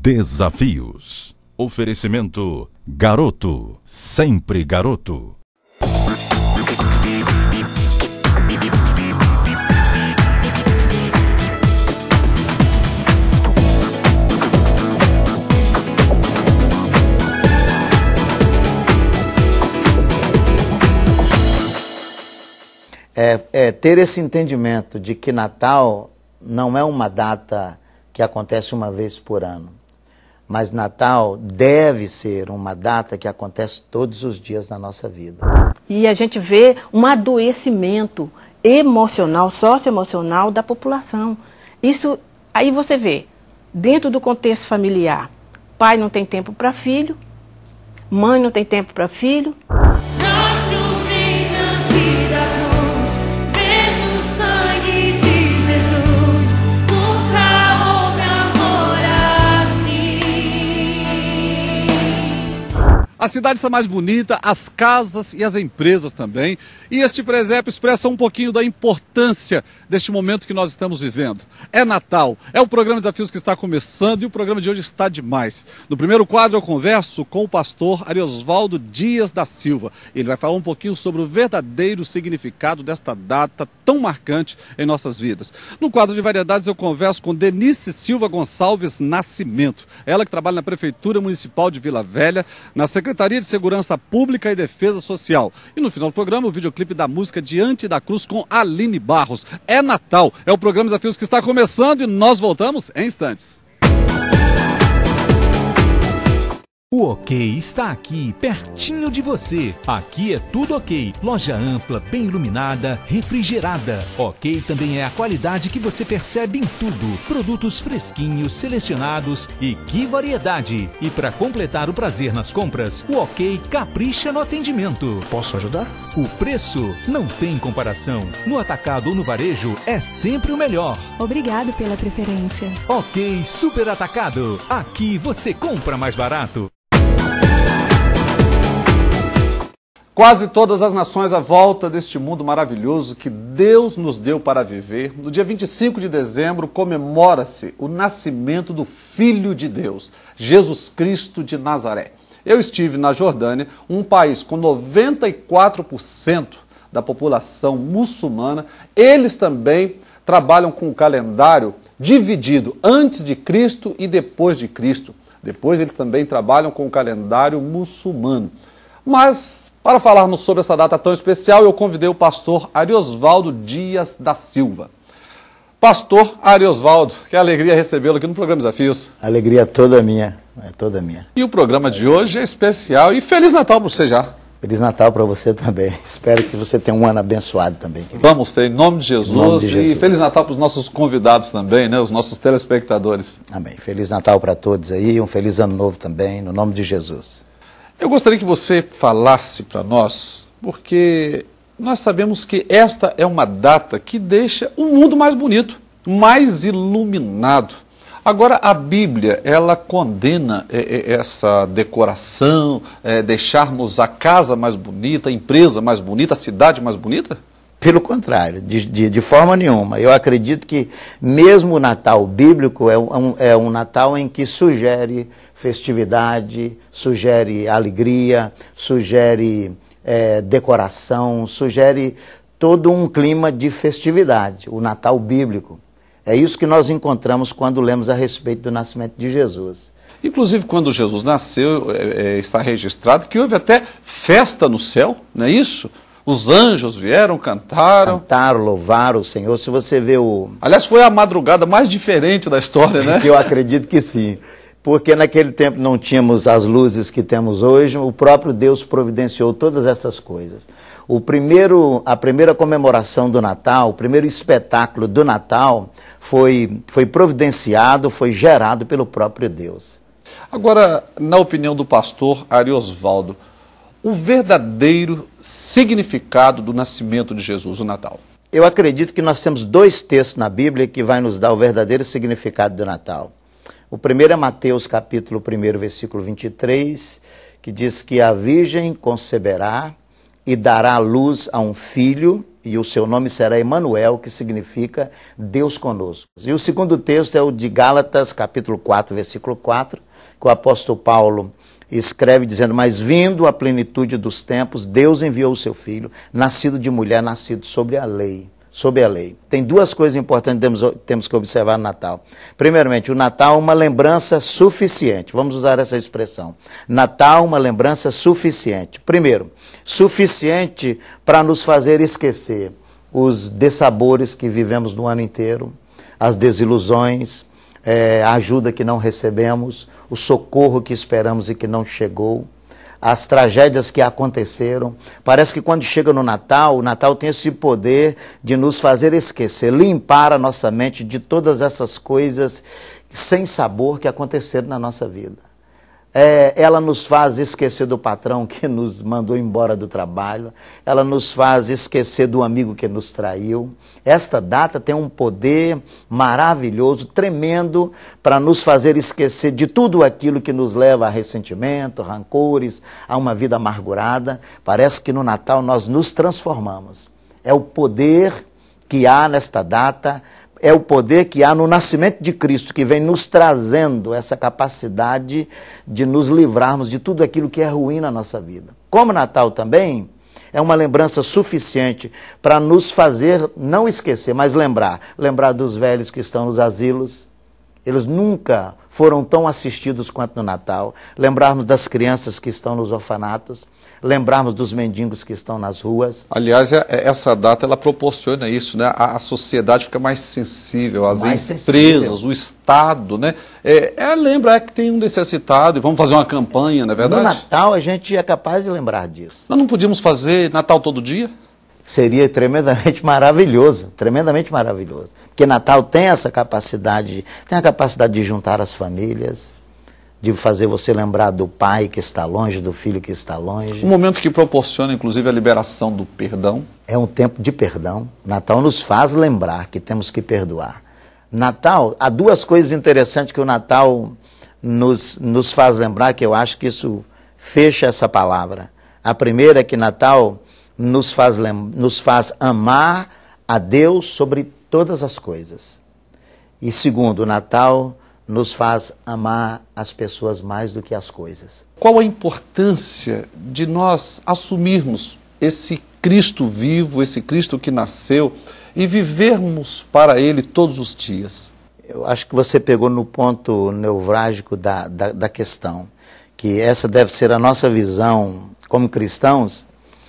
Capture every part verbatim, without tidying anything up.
Desafios. Oferecimento Garoto, sempre garoto. É, é ter esse entendimento de que Natal não é uma data que acontece uma vez por ano, mas Natal deve ser uma data que acontece todos os dias na nossa vida. E a gente vê um adoecimento emocional, socioemocional da população. Isso, aí você vê, dentro do contexto familiar, pai não tem tempo para filho, mãe não tem tempo para filho. A cidade está mais bonita, as casas e as empresas também. E este presépio expressa um pouquinho da importância deste momento que nós estamos vivendo. É Natal, é o programa Desafios que está começando e o programa de hoje está demais. No primeiro quadro eu converso com o pastor Ariosvaldo Dias da Silva. Ele vai falar um pouquinho sobre o verdadeiro significado desta data tão marcante em nossas vidas. No quadro de variedades eu converso com Denise Silva Gonçalves Nascimento. Ela que trabalha na Prefeitura Municipal de Vila Velha, na Secretaria de Segurança Pública e Defesa Social. E no final do programa, o videoclipe da música Diante da Cruz com Aline Barros. É Natal, é o programa Desafios que está começando e nós voltamos em instantes. O OK está aqui, pertinho de você. Aqui é tudo OK. Loja ampla, bem iluminada, refrigerada. OK também é a qualidade que você percebe em tudo. Produtos fresquinhos, selecionados e que variedade. E para completar o prazer nas compras, o OK capricha no atendimento. Posso ajudar? O preço não tem comparação. No atacado ou no varejo é sempre o melhor. Obrigado pela preferência. OK Super Atacado. Aqui você compra mais barato. Quase todas as nações à volta deste mundo maravilhoso que Deus nos deu para viver, no dia vinte e cinco de dezembro comemora-se o nascimento do Filho de Deus, Jesus Cristo de Nazaré. Eu estive na Jordânia, um país com noventa e quatro por cento da população muçulmana. Eles também trabalham com o calendário dividido antes de Cristo e depois de Cristo. Depois eles também trabalham com o calendário muçulmano. Mas, para falarmos sobre essa data tão especial, eu convidei o pastor Ariosvaldo Dias da Silva. Pastor Ariosvaldo, que alegria recebê-lo aqui no programa Desafios. Alegria toda minha, é toda minha. E o programa de hoje é especial e Feliz Natal para você já. Feliz Natal para você também. Espero que você tenha um ano abençoado também, querido. Vamos ter, em nome de Jesus. Em nome de Jesus. E Feliz Natal para os nossos convidados também, né? Os nossos telespectadores. Amém. Feliz Natal para todos aí, um feliz ano novo também, no nome de Jesus. Eu gostaria que você falasse para nós, porque nós sabemos que esta é uma data que deixa o mundo mais bonito, mais iluminado. Agora, a Bíblia, ela condena é, é, essa decoração, é, deixarmos a casa mais bonita, a empresa mais bonita, a cidade mais bonita? Pelo contrário, de, de, de forma nenhuma. Eu acredito que mesmo o Natal bíblico é um, é um Natal em que sugere festividade, sugere alegria, sugere é, decoração, sugere todo um clima de festividade, o Natal bíblico. É isso que nós encontramos quando lemos a respeito do nascimento de Jesus. Inclusive, quando Jesus nasceu, é, é, está registrado que houve até festa no céu, não é isso? Os anjos vieram, cantaram. Cantaram, louvaram o Senhor. Se você vê o... Aliás, foi a madrugada mais diferente da história, né? Eu acredito que sim. Porque naquele tempo não tínhamos as luzes que temos hoje, o próprio Deus providenciou todas essas coisas. O primeiro, a primeira comemoração do Natal, o primeiro espetáculo do Natal foi, foi providenciado, foi gerado pelo próprio Deus. Agora, na opinião do pastor Ariosvaldo, o verdadeiro significado do nascimento de Jesus, o Natal? Eu acredito que nós temos dois textos na Bíblia que vai nos dar o verdadeiro significado do Natal. O primeiro é Mateus capítulo um, versículo vinte e três, que diz que a virgem conceberá e dará luz a um filho, e o seu nome será Emanuel, que significa Deus conosco. E o segundo texto é o de Gálatas, capítulo quatro, versículo quatro, que o apóstolo Paulo escreve dizendo: mas vindo a plenitude dos tempos, Deus enviou o seu Filho, nascido de mulher, nascido sobre a lei. Sobre a lei. Tem duas coisas importantes que temos, temos que observar no Natal. Primeiramente, o Natal é uma lembrança suficiente. Vamos usar essa expressão. Natal, uma lembrança suficiente. Primeiro, suficiente para nos fazer esquecer os dessabores que vivemos no ano inteiro, as desilusões, é, a ajuda que não recebemos, o socorro que esperamos e que não chegou, as tragédias que aconteceram. Parece que quando chega no Natal, o Natal tem esse poder de nos fazer esquecer, limpar a nossa mente de todas essas coisas sem sabor que aconteceram na nossa vida. É, ela nos faz esquecer do patrão que nos mandou embora do trabalho, ela nos faz esquecer do amigo que nos traiu. Esta data tem um poder maravilhoso, tremendo, para nos fazer esquecer de tudo aquilo que nos leva a ressentimento, rancores, a uma vida amargurada. Parece que no Natal nós nos transformamos. É o poder que há nesta data, é o poder que há no nascimento de Cristo, que vem nos trazendo essa capacidade de nos livrarmos de tudo aquilo que é ruim na nossa vida. Como Natal também é uma lembrança suficiente para nos fazer não esquecer, mas lembrar. Lembrar dos velhos que estão nos asilos. Eles nunca foram tão assistidos quanto no Natal. Lembrarmos das crianças que estão nos orfanatos. Lembrarmos dos mendigos que estão nas ruas. Aliás, essa data ela proporciona isso, né? A sociedade fica mais sensível, as mais empresas, sensível. O Estado, né? É, é, lembra é que tem um necessitado e vamos fazer uma campanha, não é verdade? No Natal a gente é capaz de lembrar disso. Nós não podíamos fazer Natal todo dia? Seria tremendamente maravilhoso, tremendamente maravilhoso. Porque Natal tem essa capacidade, tem a capacidade de juntar as famílias, de fazer você lembrar do pai que está longe, do filho que está longe. Um momento que proporciona, inclusive, a liberação do perdão. É um tempo de perdão. Natal nos faz lembrar que temos que perdoar. Natal, há duas coisas interessantes que o Natal nos, nos faz lembrar, que eu acho que isso fecha essa palavra. A primeira é que Natal nos faz, nos faz amar a Deus sobre todas as coisas. E segundo, o Natal nos faz amar as pessoas mais do que as coisas. Qual a importância de nós assumirmos esse Cristo vivo, esse Cristo que nasceu, e vivermos para Ele todos os dias? Eu acho que você pegou no ponto nevrálgico da, da, da questão, que essa deve ser a nossa visão como cristãos,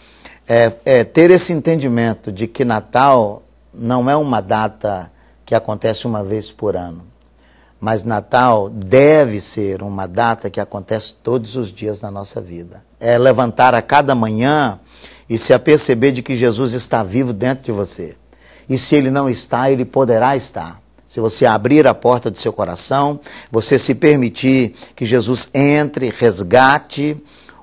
é, é ter esse entendimento de que Natal não é uma data que acontece uma vez por ano. Mas Natal deve ser uma data que acontece todos os dias na nossa vida. É levantar a cada manhã e se aperceber de que Jesus está vivo dentro de você. E se Ele não está, Ele poderá estar. Se você abrir a porta do seu coração, você se permitir que Jesus entre, resgate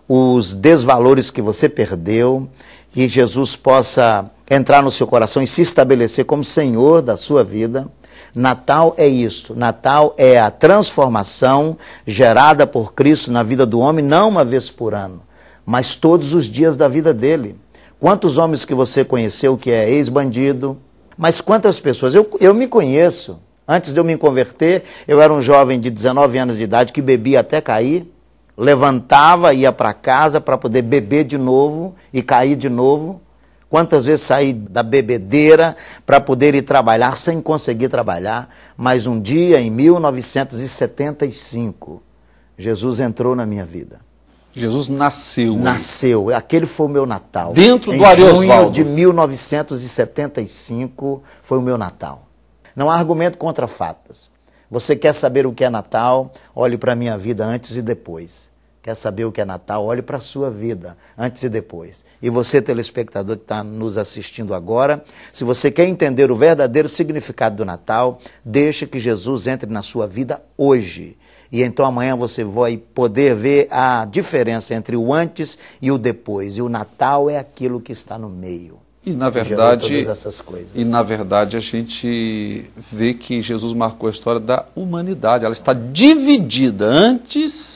os desvalores que você perdeu, que Jesus possa entrar no seu coração e se estabelecer como Senhor da sua vida. Natal é isso. Natal é a transformação gerada por Cristo na vida do homem, não uma vez por ano, mas todos os dias da vida dele. Quantos homens que você conheceu que é ex-bandido? Mas quantas pessoas? Eu, eu me conheço. Antes de eu me converter, eu era um jovem de dezenove anos de idade que bebia até cair, levantava, ia para casa para poder beber de novo e cair de novo. Quantas vezes saí da bebedeira para poder ir trabalhar sem conseguir trabalhar, mas um dia, em mil novecentos e setenta e cinco, Jesus entrou na minha vida. Jesus nasceu. Nasceu. Aí. Aquele foi o meu Natal. Dentro do Ariosvaldo. Em junho de mil novecentos e setenta e cinco foi o meu Natal. Não há argumento contra fatos. Você quer saber o que é Natal? Olhe para a minha vida antes e depois. Quer saber o que é Natal? Olhe para a sua vida, antes e depois. E você, telespectador que está nos assistindo agora, se você quer entender o verdadeiro significado do Natal, deixe que Jesus entre na sua vida hoje. E então amanhã você vai poder ver a diferença entre o antes e o depois. E o Natal é aquilo que está no meio. E na verdade, todas essas coisas. E na verdade a gente vê que Jesus marcou a história da humanidade. Ela está dividida antes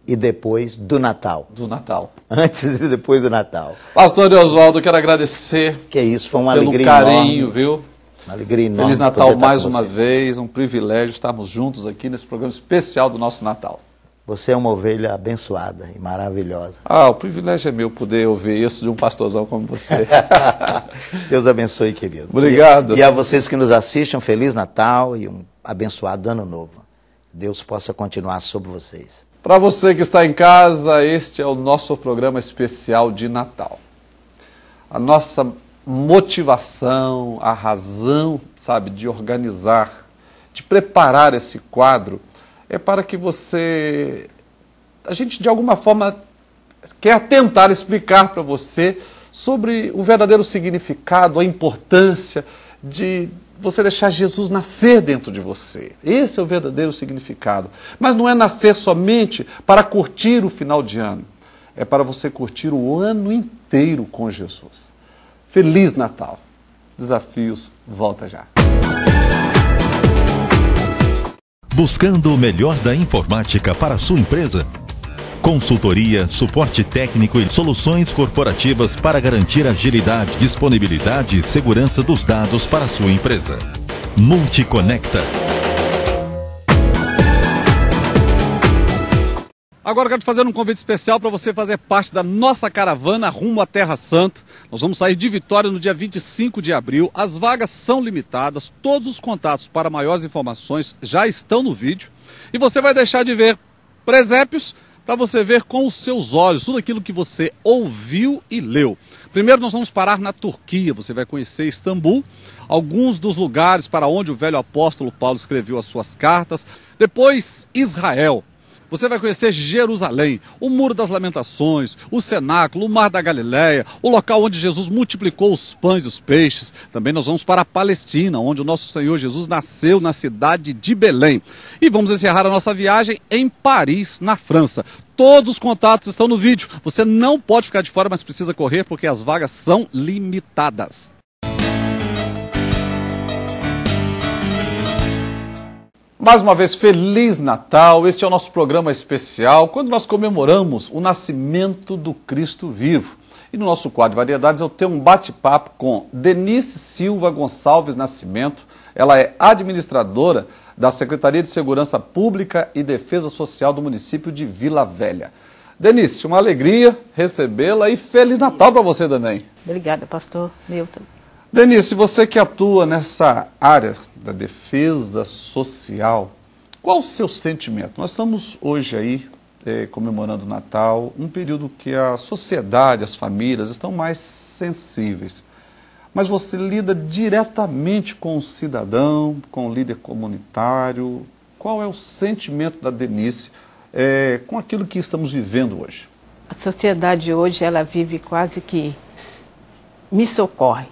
e depois do Natal. Do Natal. Antes e depois do Natal. Pastor Oswaldo, quero agradecer. Que isso, foi uma pelo alegria carinho, enorme. viu? Uma alegria enorme. Feliz Natal mais com uma você. vez, um privilégio estarmos juntos aqui nesse programa especial do nosso Natal. Você é uma ovelha abençoada e maravilhosa. Ah, o privilégio é meu poder ouvir isso de um pastorzão como você. Deus abençoe, querido. Obrigado. E, e a vocês que nos assistem, um Feliz Natal e um abençoado Ano Novo. Deus possa continuar sobre vocês. Para você que está em casa, este é o nosso programa especial de Natal. A nossa motivação, a razão, sabe, de organizar, de preparar esse quadro, é para que você, a gente de alguma forma quer tentar explicar para você sobre o verdadeiro significado, a importância de você deixar Jesus nascer dentro de você. Esse é o verdadeiro significado. Mas não é nascer somente para curtir o final de ano. É para você curtir o ano inteiro com Jesus. Feliz Natal. Desafios, volta já. Buscando o melhor da informática para a sua empresa? Consultoria, suporte técnico e soluções corporativas para garantir agilidade, disponibilidade e segurança dos dados para a sua empresa. Multiconecta. Agora eu quero te fazer um convite especial para você fazer parte da nossa caravana rumo à Terra Santa. Nós vamos sair de Vitória no dia vinte e cinco de abril. As vagas são limitadas, todos os contatos para maiores informações já estão no vídeo. E você vai deixar de ver presépios para você ver com os seus olhos tudo aquilo que você ouviu e leu. Primeiro nós vamos parar na Turquia, você vai conhecer Istambul, alguns dos lugares para onde o velho apóstolo Paulo escreveu as suas cartas. Depois Israel. Você vai conhecer Jerusalém, o Muro das Lamentações, o Cenáculo, o Mar da Galileia, o local onde Jesus multiplicou os pães e os peixes. Também nós vamos para a Palestina, onde o nosso Senhor Jesus nasceu na cidade de Belém. E vamos encerrar a nossa viagem em Paris, na França. Todos os contatos estão no vídeo. Você não pode ficar de fora, mas precisa correr porque as vagas são limitadas. Mais uma vez, Feliz Natal, este é o nosso programa especial, quando nós comemoramos o nascimento do Cristo vivo. E no nosso quadro de variedades eu tenho um bate-papo com Denise Silva Gonçalves Nascimento, ela é administradora da Secretaria de Segurança Pública e Defesa Social do município de Vila Velha. Denise, uma alegria recebê-la e Feliz Natal para você também. Obrigada, pastor Milton. Denise, você que atua nessa área da defesa social, qual o seu sentimento? Nós estamos hoje aí é, comemorando o Natal, um período que a sociedade, as famílias estão mais sensíveis. Mas você lida diretamente com o cidadão, com o líder comunitário. Qual é o sentimento da Denise é, com aquilo que estamos vivendo hoje? A sociedade hoje, ela vive quase que me socorre.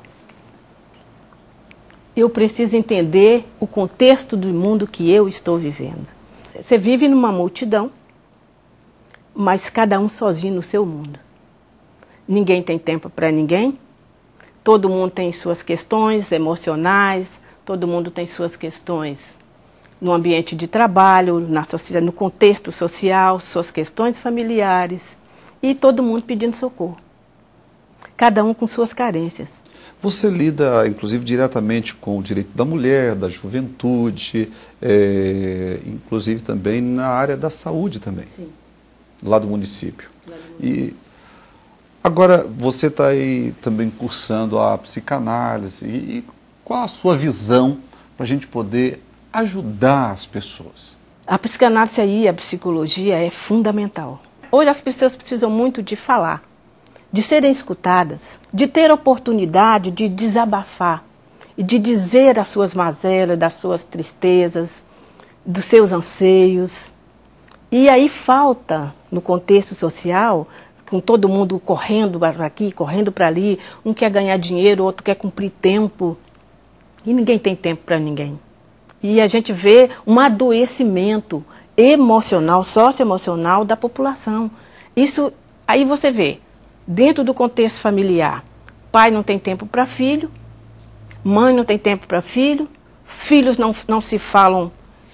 Eu preciso entender o contexto do mundo que eu estou vivendo. Você vive numa multidão, mas cada um sozinho no seu mundo. Ninguém tem tempo para ninguém, todo mundo tem suas questões emocionais, todo mundo tem suas questões no ambiente de trabalho, na sociedade, no contexto social, suas questões familiares, e todo mundo pedindo socorro. Cada um com suas carências. Você lida, inclusive, diretamente com o direito da mulher, da juventude, é, inclusive também na área da saúde também, Sim. lá do município. Lá do município. E agora você está aí também cursando a psicanálise. E, e qual a sua visão para a gente poder ajudar as pessoas? A psicanálise aí, a psicologia é fundamental. Hoje as pessoas precisam muito de falar, de serem escutadas, de ter oportunidade de desabafar e de dizer as suas mazelas, das suas tristezas, dos seus anseios. E aí falta, no contexto social, com todo mundo correndo para aqui, correndo para ali, um quer ganhar dinheiro, outro quer cumprir tempo, e ninguém tem tempo para ninguém. E a gente vê um adoecimento emocional, socioemocional da população. Isso, aí você vê, dentro do contexto familiar, pai não tem tempo para filho, mãe não tem tempo para filho, filhos não, não se falam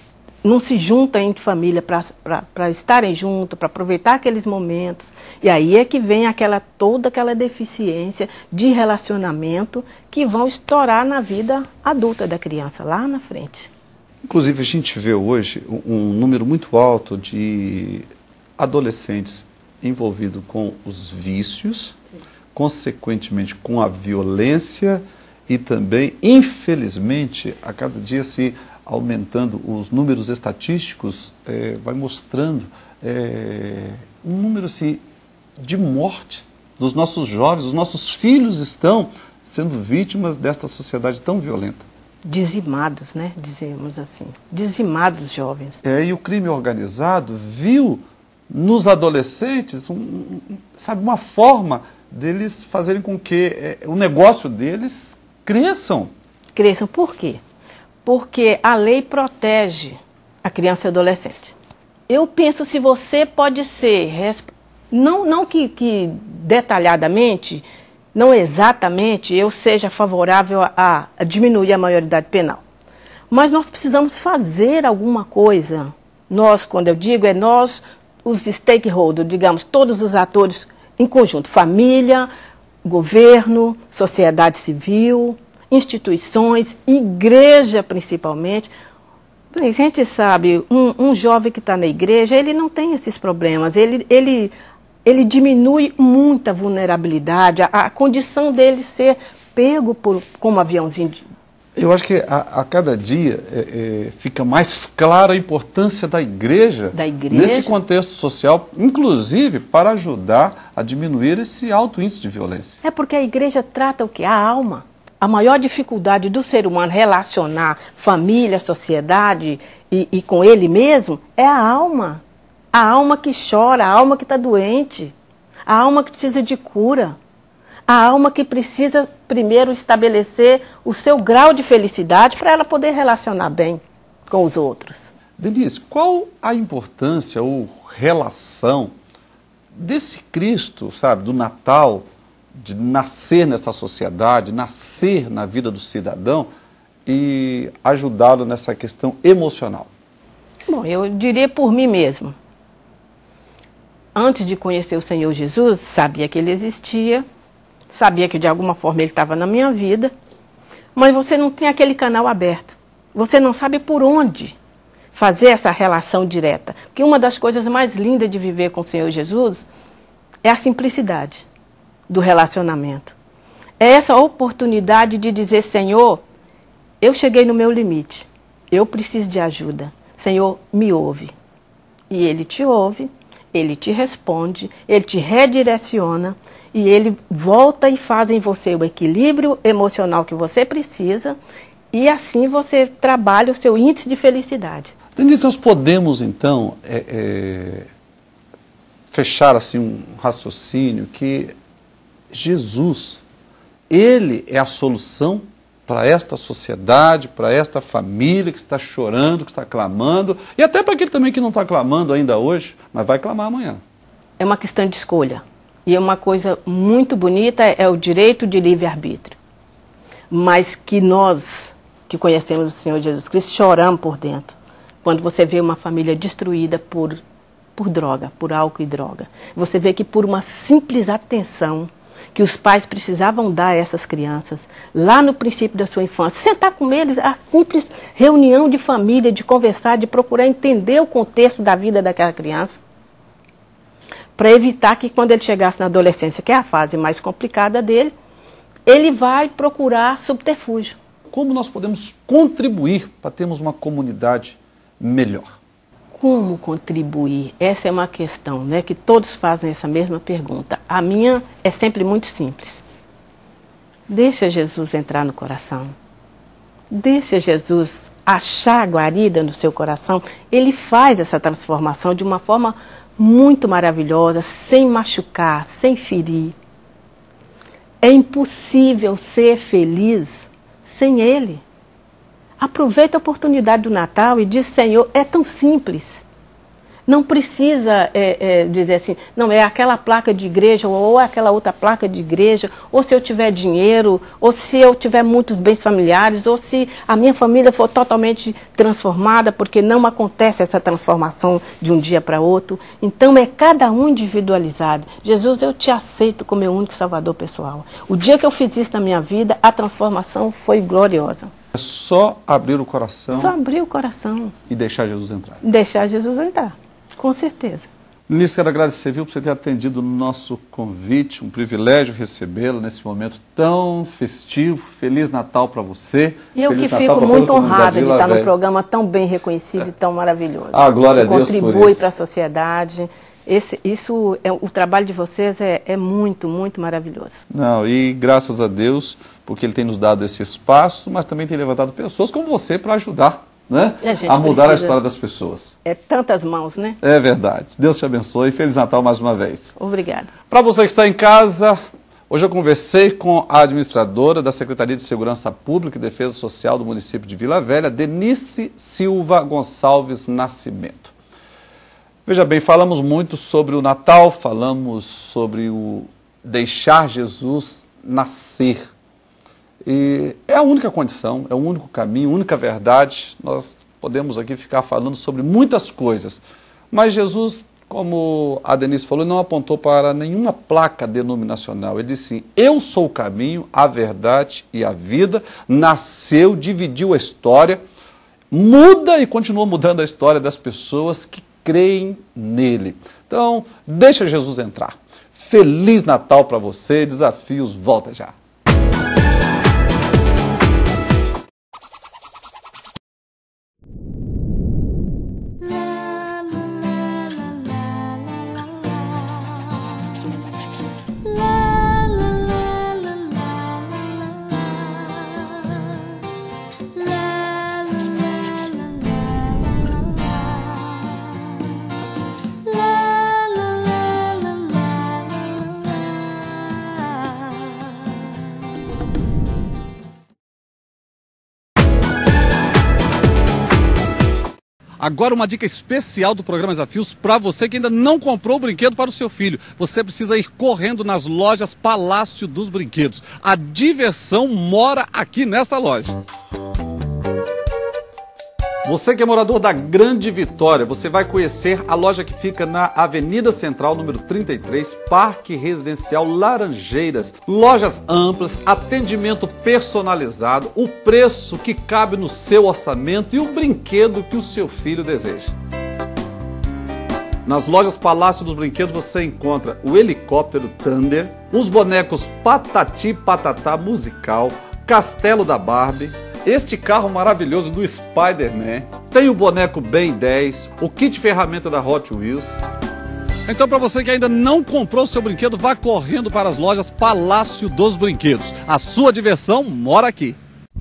não se juntam em família para estarem juntos, para aproveitar aqueles momentos. E aí é que vem aquela, toda aquela deficiência de relacionamento que vão estourar na vida adulta da criança, lá na frente. Inclusive, a gente vê hoje um número muito alto de adolescentes envolvidos com os vícios, sim, consequentemente com a violência e também, infelizmente, a cada dia se aumentando os números estatísticos, é, vai mostrando é, um número assim, de mortes dos nossos jovens, os nossos filhos estão sendo vítimas desta sociedade tão violenta. Dizimados, né? Dizemos assim, dizimados jovens. É, e o crime organizado viu nos adolescentes, um, um, sabe, uma forma deles fazerem com que é, o negócio deles cresçam. Cresçam por quê? Porque a lei protege a criança e adolescente. Eu penso se você pode ser, não, não que, que detalhadamente, não exatamente eu seja favorável a, a diminuir a maioridade penal. Mas nós precisamos fazer alguma coisa. Nós, quando eu digo, é nós, os stakeholders, digamos, todos os atores em conjunto. Família, governo, sociedade civil, instituições, igreja principalmente. A gente sabe, um, um jovem que está na igreja, ele não tem esses problemas, ele... ele ele diminui muito a vulnerabilidade, a, a condição dele ser pego por, como aviãozinho. De... Eu acho que a, a cada dia é, é, fica mais clara a importância da igreja, da igreja nesse contexto social, inclusive para ajudar a diminuir esse alto índice de violência. É porque a igreja trata o quê? A alma. A maior dificuldade do ser humano relacionar família, sociedade e, e com ele mesmo é a alma. A alma que chora, a alma que está doente, a alma que precisa de cura, a alma que precisa primeiro estabelecer o seu grau de felicidade para ela poder relacionar bem com os outros. Denise, qual a importância ou relação desse Cristo, sabe, do Natal, de nascer nessa sociedade, nascer na vida do cidadão e ajudá-lo nessa questão emocional? Bom, eu diria por mim mesmo. Antes de conhecer o Senhor Jesus, sabia que Ele existia, sabia que de alguma forma Ele estava na minha vida, mas você não tem aquele canal aberto. Você não sabe por onde fazer essa relação direta. Porque uma das coisas mais lindas de viver com o Senhor Jesus é a simplicidade do relacionamento. É essa oportunidade de dizer, Senhor, eu cheguei no meu limite, eu preciso de ajuda. Senhor, me ouve. E Ele te ouve. Ele te responde, ele te redireciona e ele volta e faz em você o equilíbrio emocional que você precisa e assim você trabalha o seu índice de felicidade. Denise, nós podemos então é, é, fechar assim um raciocínio que Jesus, ele é a solução para esta sociedade, para esta família que está chorando, que está clamando, e até para aquele também que não está clamando ainda hoje, mas vai clamar amanhã. É uma questão de escolha. E é uma coisa muito bonita, é o direito de livre-arbítrio. Mas que nós, que conhecemos o Senhor Jesus Cristo, choramos por dentro. Quando você vê uma família destruída por, por droga, por álcool e droga. Você vê que por uma simples atenção que os pais precisavam dar a essas crianças, lá no princípio da sua infância, sentar com eles, a simples reunião de família, de conversar, de procurar entender o contexto da vida daquela criança, para evitar que quando ele chegasse na adolescência, que é a fase mais complicada dele, ele vai procurar subterfúgio. Como nós podemos contribuir para termos uma comunidade melhor? Como contribuir? Essa é uma questão, né, que todos fazem essa mesma pergunta. A minha é sempre muito simples. Deixa Jesus entrar no coração. Deixa Jesus achar guarida no seu coração. Ele faz essa transformação de uma forma muito maravilhosa, sem machucar, sem ferir. É impossível ser feliz sem Ele. Aproveita a oportunidade do Natal e diz, Senhor, é tão simples. Não precisa é, é, dizer assim, não, é aquela placa de igreja ou é aquela outra placa de igreja, ou se eu tiver dinheiro, ou se eu tiver muitos bens familiares, ou se a minha família for totalmente transformada, porque não acontece essa transformação de um dia para outro. Então é cada um individualizado. Jesus, eu te aceito como meu único salvador pessoal. O dia que eu fiz isso na minha vida, a transformação foi gloriosa. É só abrir o coração. Só abrir o coração. E deixar Jesus entrar. Deixar Jesus entrar. Com certeza. Ministro, quero agradecer, viu, por você ter atendido o nosso convite, um privilégio recebê-la nesse momento tão festivo. Feliz Natal para você. E eu Feliz que Natal fico muito honrada de estar num Velha. programa tão bem reconhecido e tão maravilhoso. Ah, glória a Deus por isso. Contribui para a sociedade. Esse, isso é, o trabalho de vocês é, é muito, muito maravilhoso. Não, e graças a Deus, porque Ele tem nos dado esse espaço, mas também tem levantado pessoas como você para ajudar. Né? A, a mudar precisa. a história das pessoas. É tantas mãos, né? É verdade. Deus te abençoe e Feliz Natal mais uma vez. Obrigada. Para você que está em casa, hoje eu conversei com a administradora da Secretaria de Segurança Pública e Defesa Social do município de Vila Velha, Denise Silva Gonçalves Nascimento. Veja bem, falamos muito sobre o Natal, falamos sobre o deixar Jesus nascer. E é a única condição, é o único caminho, a única verdade. Nós podemos aqui ficar falando sobre muitas coisas, mas Jesus, como a Denise falou, não apontou para nenhuma placa denominacional. Ele disse assim, eu sou o caminho, a verdade e a vida. Nasceu, dividiu a história, muda e continua mudando a história das pessoas que creem nele. Então, deixa Jesus entrar. Feliz Natal para você, Desafios volta já. Agora uma dica especial do programa Desafios para você que ainda não comprou o brinquedo para o seu filho. Você precisa ir correndo nas lojas Palácio dos Brinquedos. A diversão mora aqui nesta loja. Você que é morador da Grande Vitória, você vai conhecer a loja que fica na Avenida Central, número trinta e três, Parque Residencial Laranjeiras. Lojas amplas, atendimento personalizado, o preço que cabe no seu orçamento e o brinquedo que o seu filho deseja. Nas lojas Palácio dos Brinquedos você encontra o helicóptero Thunder, os bonecos Patati Patatá musical, Castelo da Barbie, este carro maravilhoso do Spider-Man, tem o boneco Ben dez, o kit ferramenta da Hot Wheels. Então, para você que ainda não comprou o seu brinquedo, vá correndo para as lojas Palácio dos Brinquedos. A sua diversão mora aqui.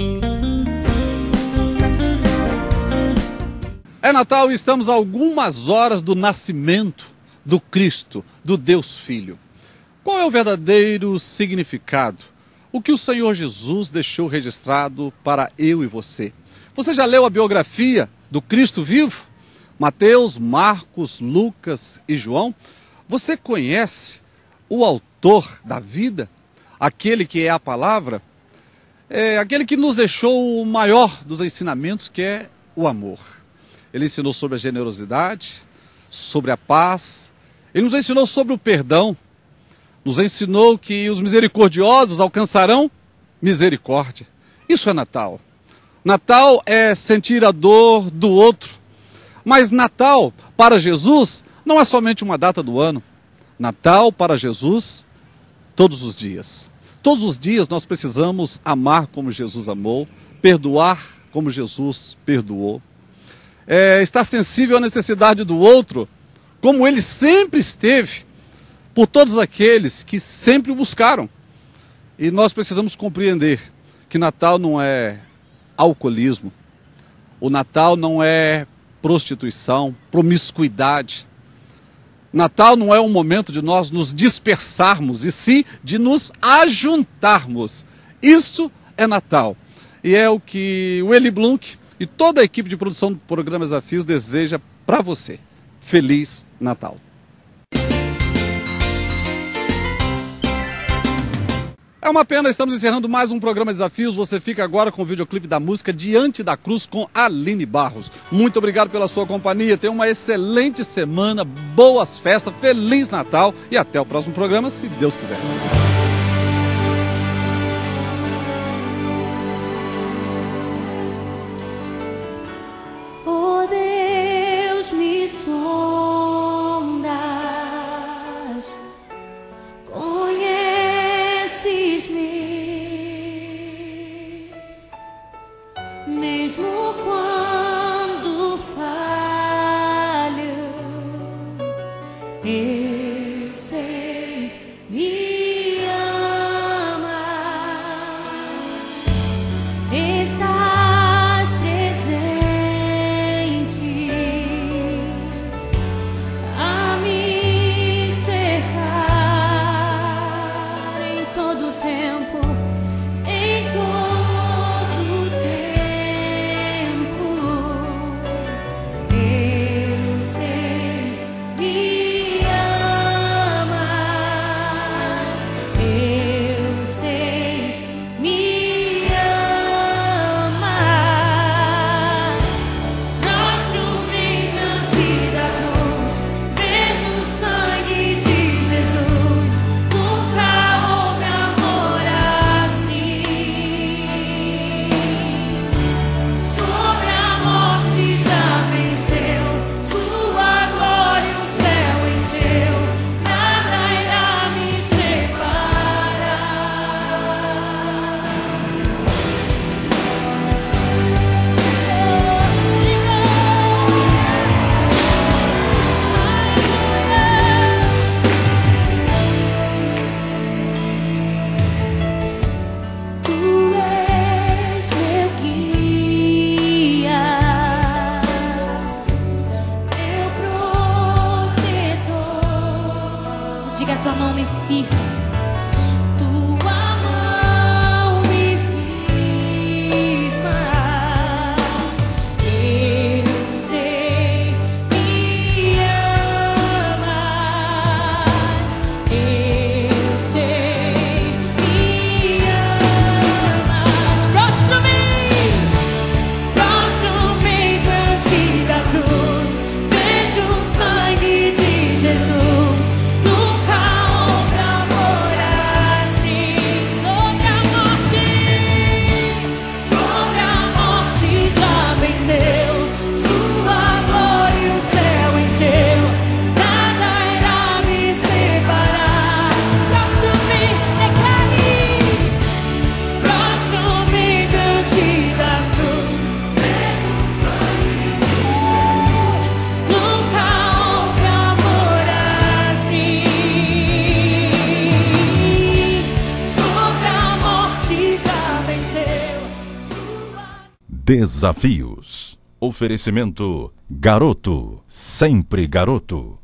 É Natal e estamos a algumas horas do nascimento do Cristo, do Deus Filho. Qual é o verdadeiro significado? O que o Senhor Jesus deixou registrado para eu e você? Você já leu a biografia do Cristo vivo? Mateus, Marcos, Lucas e João? Você conhece o autor da vida? Aquele que é a palavra? É aquele que nos deixou o maior dos ensinamentos, que é o amor. Ele ensinou sobre a generosidade, sobre a paz. Ele nos ensinou sobre o perdão. Nos ensinou que os misericordiosos alcançarão misericórdia. Isso é Natal. Natal é sentir a dor do outro. Mas Natal, para Jesus, não é somente uma data do ano. Natal, para Jesus, todos os dias. Todos os dias nós precisamos amar como Jesus amou, perdoar como Jesus perdoou. É, estar sensível à necessidade do outro, como ele sempre esteve, por todos aqueles que sempre o buscaram. E nós precisamos compreender que Natal não é alcoolismo, o Natal não é prostituição, promiscuidade. Natal não é um momento de nós nos dispersarmos, e sim de nos ajuntarmos. Isso é Natal. E é o que o Eli Blunk e toda a equipe de produção do programa Desafios deseja para você. Feliz Natal! É uma pena, estamos encerrando mais um programa Desafios. Você fica agora com o videoclipe da música Diante da Cruz com Aline Barros. Muito obrigado pela sua companhia. Tenha uma excelente semana, boas festas, Feliz Natal e até o próximo programa, se Deus quiser. Oh Deus, me sondas, conheces-me, mesmo quando falho, eu sei, me amas, estás presente a me cercar em todo tempo, em todo tempo, eu sei, me amas, eu sei, me amas. Prostro-me diante da cruz, vejo o sangue de Jesus, nunca houve amor assim. Sobre a morte já venceu, sua glória o céu encheu, nada irá me separar. Tu és meu guia, meu protetor. Diga, tua mão me firma, tua mão me firma. Eu sei, me amas, eu sei, me amas. Prostro-me, prostro-me diante da cruz, vejo o sangue de Jesus, nunca houve amor assim. Sobre a morte, sobre a morte já venceu, sua glória o céu encheu, nada irá me separar. Prostro-me, declare, prostro-me diante da cruz, vejo o sangue de Jesus, nunca houve amor assim. Sobre a morte já venceu, sua Desafios. Oferecimento Garoto, sempre Garoto.